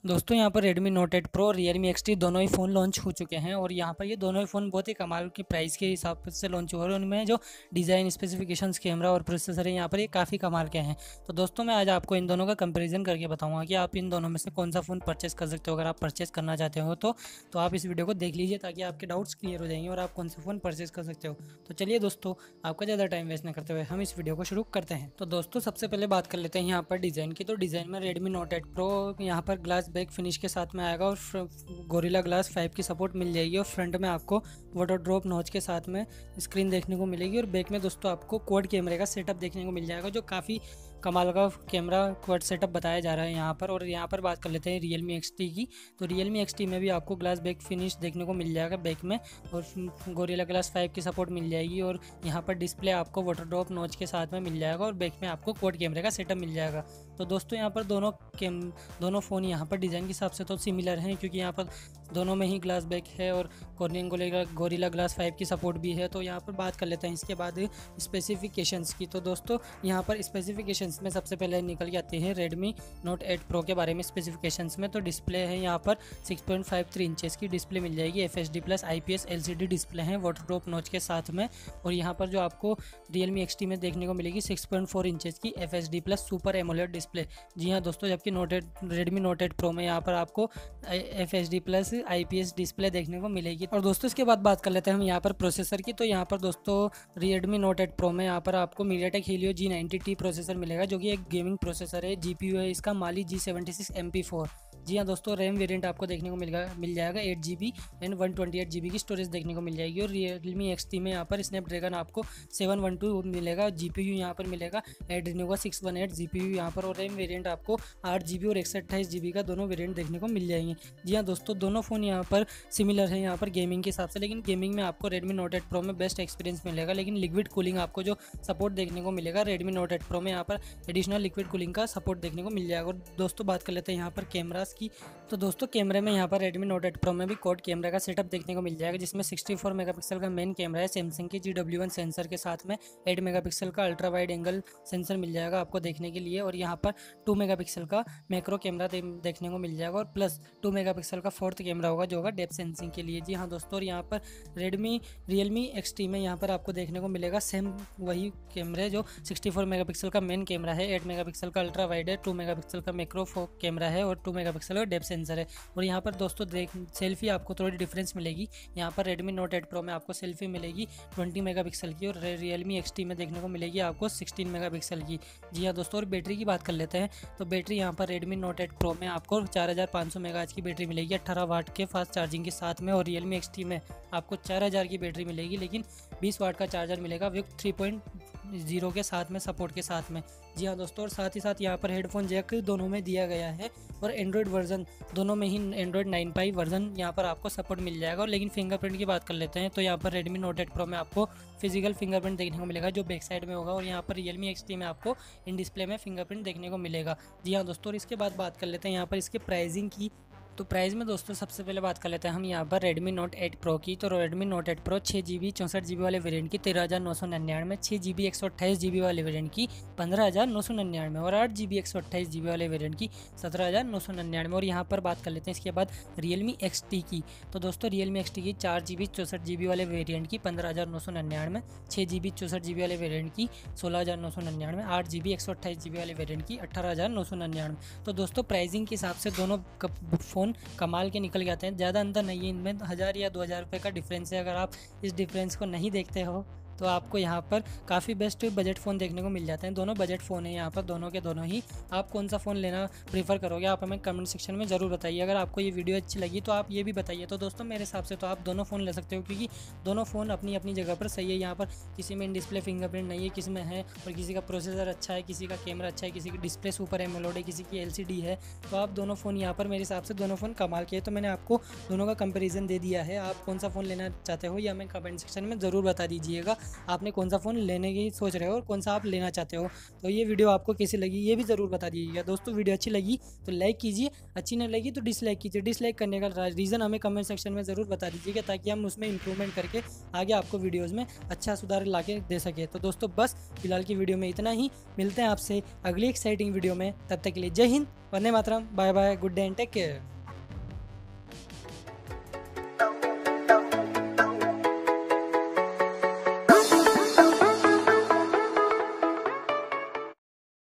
दोस्तों यहाँ पर Redmi Note 8 Pro और Realme XT दोनों ही फ़ोन लॉन्च हो चुके हैं और यहाँ पर ये दोनों ही फ़ोन बहुत ही कमाल की प्राइस के हिसाब से लॉन्च हुए और उनमें जो डिज़ाइन स्पेसिफिकेशंस कैमरा और प्रोसेसर है यहाँ पर ये काफ़ी कमाल के हैं। तो दोस्तों मैं आज आपको इन दोनों का कंपैरिजन करके बताऊंगा कि आप इन दोनों में से कौन सा फ़ोन परचेस कर सकते हो। अगर आप परचेस करना चाहते हो तो आप इस वीडियो को देख लीजिए ताकि आपके डाउट्स क्लियर हो जाएंगे और आप कौन सा फ़ोन परचेस कर सकते हो। तो चलिए दोस्तों, आपका ज़्यादा टाइम वेस्ट न करते हुए हम इस वीडियो को शुरू करते हैं। तो दोस्तों सबसे पहले बात कर लेते हैं यहाँ पर डिज़ाइन की। तो डिज़ाइन में Redmi Note 8 Pro यहाँ पर ग्लास बैक फिनिश के साथ में आएगा और गोरिल्ला ग्लास 5 की सपोर्ट मिल जाएगी और फ्रंट में आपको वाटर ड्रॉप नॉच के साथ में स्क्रीन देखने को मिलेगी और बैक में दोस्तों आपको क्वाड कैमरे का सेटअप देखने को मिल जाएगा जो काफ़ी कमाल का कैमरा क्वाड सेटअप बताया जा रहा है यहाँ पर। और यहाँ पर बात कर लेते हैं Realme XT की। तो Realme XT में भी आपको ग्लास बैक फिनिश देखने को मिल जाएगा बैक में और गोरिल्ला ग्लास 5 की सपोर्ट मिल जाएगी और यहाँ पर डिस्प्ले आपको वाटर ड्रॉप नॉच के साथ में मिल जाएगा और बैक में आपको क्वाड कैमरे का सेटअप मिल जाएगा। तो दोस्तों यहाँ पर दोनों फ़ोन यहाँ पर डिज़ाइन के हिसाब से तो सिमिलर हैं क्योंकि यहाँ पर दोनों में ही ग्लास बैक है और गोरिल्ला ग्लास 5 की सपोर्ट भी है। तो यहाँ पर बात कर लेते हैं इसके बाद स्पेसिफिकेशंस की। तो दोस्तों यहाँ पर स्पेसिफिकेशंस में सबसे पहले निकल के आते हैं Redmi Note 8 Pro के बारे में। स्पेसिफिकेशंस में तो डिस्प्ले है यहाँ पर 6.53 इंचेस की डिस्प्ले मिल जाएगी। FHD plus IPS LCD display है वाटर ड्रॉप नॉच के साथ में। और यहाँ पर जो आपको Realme XT में देखने को मिलेगी 6.4 इंचेस की FHD plus super AMOLED display. जी हाँ दोस्तों, जबकि Redmi Note 8 Pro में यहाँ पर आपको FHD प्लस IPS डिस्प्ले देखने को मिलेगी। और दोस्तों इसके बाद बात कर लेते हैं हम यहाँ पर प्रोसेसर की। तो यहाँ पर दोस्तों Redmi Note 8 Pro में यहाँ पर आपको MediaTek Helio G90T प्रोसेसर मिलेगा जो कि एक गेमिंग प्रोसेसर है। GPU है इसका Mali G76 MP4। जी हाँ दोस्तों, रैम वेरिएंट आपको देखने को मिल जाएगा 8GB एंड 128GB की स्टोरेज देखने को मिल जाएगी। और Realme XT में यहाँ पर स्नैपड्रैगन आपको 712 मिलेगा। GPU यहाँ पर मिलेगा Adreno का 618 GPU यहाँ पर और रैम वेरिएंट आपको 8GB और 128GB का दोनों वेरिएंट देखने को मिल जाएंगे। जी हाँ दोस्तों, दोनों फ़ोन यहाँ पर सिमिलर है यहाँ पर गेमिंग के हिसाब से, लेकिन गेमिंग में आपको Redmi Note 8 Pro में बेस्ट एक्सपीरियंस मिलेगा। लेकिन लिक्विड कूलिंग आपको जो सपोर्ट देखने को मिलेगा Redmi Note 8 Pro में यहाँ पर एडिशनल लिक्विड कूलिंग का सपोर्ट देखने को मिल जाएगा। और दोस्तों बात कर लेते हैं यहाँ पर कैमरास की। तो दोस्तों कैमरे में यहाँ पर Redmi Note 8 Pro में भी क्वाड कैमरा का सेटअप देखने को मिल जाएगा जिसमें 64 मेगापिक्सल का मेन कैमरा है सैमसंग की GW1 सेंसर के साथ में 8 मेगापिक्सल का अल्ट्रा वाइड एंगल सेंसर मिल जाएगा आपको देखने के लिए। और यहाँ पर 2 मेगापिक्सल का मैक्रो कैमरा देखने को मिल जाएगा और प्लस 2 मेगापिक्सल का फोर्थ कैमरा होगा जो होगा डेप्थ सेंसिंग के लिए। जी हाँ दोस्तों, और यहाँ पर Realme XT में यहाँ पर आपको देखने को मिलेगा सेम वही कैमरे जो 64 मेगापिक्सल का मेन कैमरा है, 8 मेगापिक्सल का अल्ट्रा वाइड है, 2 मेगापिक्सल का मैक्रो कैमरा है और 2 मेगापिक्सल का डेप्थ सेंसर है। और यहाँ पर दोस्तों सेल्फी आपको थोड़ी डिफरेंस मिलेगी। यहाँ पर Redmi Note 8 Pro में आपको सेल्फी मिलेगी 20 मेगापिक्सल की और Realme XT में देखने को मिलेगी आपको 16 मेगापिक्सल की। जी हाँ दोस्तों, और बैटरी की बात कर लेते हैं। तो बैटरी यहाँ पर Redmi Note 8 Pro में आपको 4500 mAh की बैटरी मिलेगी 18 वाट के फास्ट चार्जिंग के साथ में। और Realme XT में आपको 4000 की बैटरी मिलेगी लेकिन 20 वाट का चार्जर मिलेगा विथ 3.0 के साथ में सपोर्ट के साथ में। जी हाँ दोस्तों, और साथ ही साथ यहाँ पर हेडफोन जैक दोनों में दिया गया है और एंड्रॉयड वर्जन दोनों में ही Android 9 Pie वर्जन यहाँ पर आपको सपोर्ट मिल जाएगा। और लेकिन फिंगरप्रिंट की बात कर लेते हैं तो यहाँ पर Redmi Note 8 Pro में आपको फिजिकल फिंगरप्रिंट देखने को मिलेगा जो बैक साइड में होगा और यहाँ पर Realme XT में आपको इन डिस्प्ले में फिंगरप्रिंट देखने को मिलेगा। जी हाँ दोस्तों, और इसके बाद बात कर लेते हैं यहाँ पर इसके प्राइसिंग की। तो प्राइस में दोस्तों सबसे पहले बात कर लेते हैं हम यहाँ पर Redmi Note 8 Pro की। तो Redmi Note 8 Pro 6GB 64GB वाले वेरिएंट की 13,999, 6GB 128GB वाले वेरिएंट की 15,999 और 8GB 128GB वाले वेरिएंट की 17,999। और यहाँ पर बात कर लेते हैं इसके बाद Realme XT की। तो दोस्तों Realme XT की 4GB 64GB वाले वेरिएंट की 15,999, 6GB 64GB वाले वेरिएंट की 16,999, 8GB 128GB वाले वेरिएंट की 18,999। तो दोस्तों प्राइसिंग के हिसाब से दोनों फ़ोन कमाल के निकल के आते हैं। ज़्यादा अंतर नहीं है इनमें, 1000 या 2000 रुपये का डिफरेंस है। अगर आप इस डिफरेंस को नहीं देखते हो तो आपको यहाँ पर काफ़ी बेस्ट बजट फ़ोन देखने को मिल जाते हैं। दोनों बजट फ़ोन है यहाँ पर, दोनों के दोनों ही। आप कौन सा फ़ोन लेना प्रीफर करोगे आप हमें कमेंट सेक्शन में ज़रूर बताइए। अगर आपको ये वीडियो अच्छी लगी तो आप ये भी बताइए। तो दोस्तों मेरे हिसाब से तो आप दोनों फ़ोन ले सकते हो क्योंकि दोनों फ़ोन अपनी अपनी जगह पर सही है। यहाँ पर किसी में इन डिस्प्ले फिंगरप्रिंट नहीं है, किसी में है, और किसी का प्रोसेसर अच्छा है, किसी का कैमरा अच्छा है, किसी की डिस्प्ले सुपर एमोलेड है, किसी की LCD है। तो आप दोनों फ़ोन यहाँ पर मेरे हिसाब से दोनों फ़ोन कमाल के हैं। तो मैंने आपको दोनों का कंपेरिजन दे दिया है। आप कौन सा फ़ोन लेना चाहते हो या हमें कमेंट सेक्शन में ज़रूर बता दीजिएगा। आपने कौन सा फ़ोन लेने की सोच रहे हो और कौन सा आप लेना चाहते हो। तो ये वीडियो आपको कैसी लगी ये भी ज़रूर बता दीजिएगा दोस्तों। वीडियो अच्छी लगी तो लाइक कीजिए, अच्छी नहीं लगी तो डिसलाइक कीजिए। डिसलाइक करने का रीज़न हमें कमेंट सेक्शन में ज़रूर बता दीजिएगा ताकि हम उसमें इंप्रूवमेंट करके आगे आपको वीडियोज़ में अच्छा सुधार ला के दे सके। तो दोस्तों बस फिलहाल की वीडियो में इतना ही, मिलते हैं आपसे अगली एक्साइटिंग वीडियो में। तब तक के लिए जय हिंद, वंदे मातरम, bye bye, good day and take care.